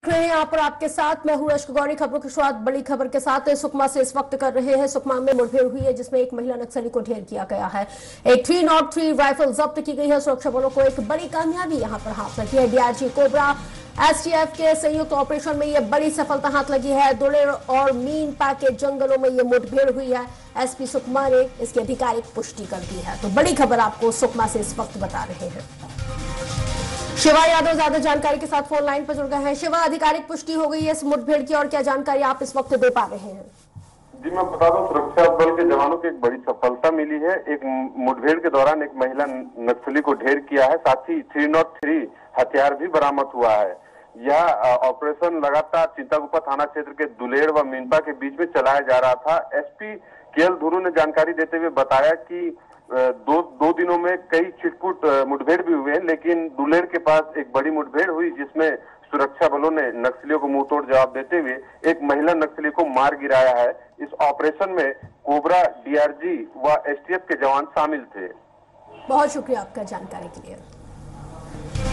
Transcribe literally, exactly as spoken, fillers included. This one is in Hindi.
देख रहे हैं यहाँ पर आपके साथ मैं हूं अश्क गौरी। खबरों की शुरुआत बड़ी खबर के साथ सुकमा से इस वक्त कर रहे हैं। सुकमा में मुठभेड़ हुई है जिसमें एक महिला नक्सली को ढेर किया गया है। एक थ्री नॉट थ्री राइफल जब्त की गई है। सुरक्षा बलों को एक बड़ी कामयाबी यहाँ पर हाथ लगी है। डीआरजी कोबरा एसटीएफ के संयुक्त ऑपरेशन में यह बड़ी सफलता हाथ लगी है। दुलेर और मीन पा के जंगलों में यह मुठभेड़ हुई है। एसपी सुकमा ने इसकी आधिकारिक पुष्टि कर दी है। तो बड़ी खबर आपको सुकमा से इस वक्त बता रहे हैं। शिवा यादव ज्यादा जानकारी के साथ फोन लाइन पर जुड़ गए हैं। शिवा, आधिकारिक पुष्टि हो गई है इस मुठभेड़ की और क्या जानकारी आप इस वक्त दे पा रहे हैं? जी मैं बता दूं, सुरक्षा बल के जवानों को एक बड़ी सफलता मिली है। एक मुठभेड़ के दौरान एक महिला नक्सली को ढेर किया है, साथ ही थ्री नॉट थ्री हथियार भी बरामद हुआ है। यह ऑपरेशन लगातार चिंतागुफा थाना क्षेत्र के दुलेर व मीनपा के बीच में चलाया जा रहा था। एसपी केएल धुरु ने जानकारी देते हुए बताया कि दो दो दिनों में कई छिटपुट मुठभेड़ भी हुए हैं, लेकिन दुलेर के पास एक बड़ी मुठभेड़ हुई जिसमें सुरक्षा बलों ने नक्सलियों को मुंहतोड़ जवाब देते हुए एक महिला नक्सली को मार गिराया है। इस ऑपरेशन में कोबरा, डीआरजी व एसटीएफ के जवान शामिल थे। बहुत शुक्रिया आपका जानकारी के लिए।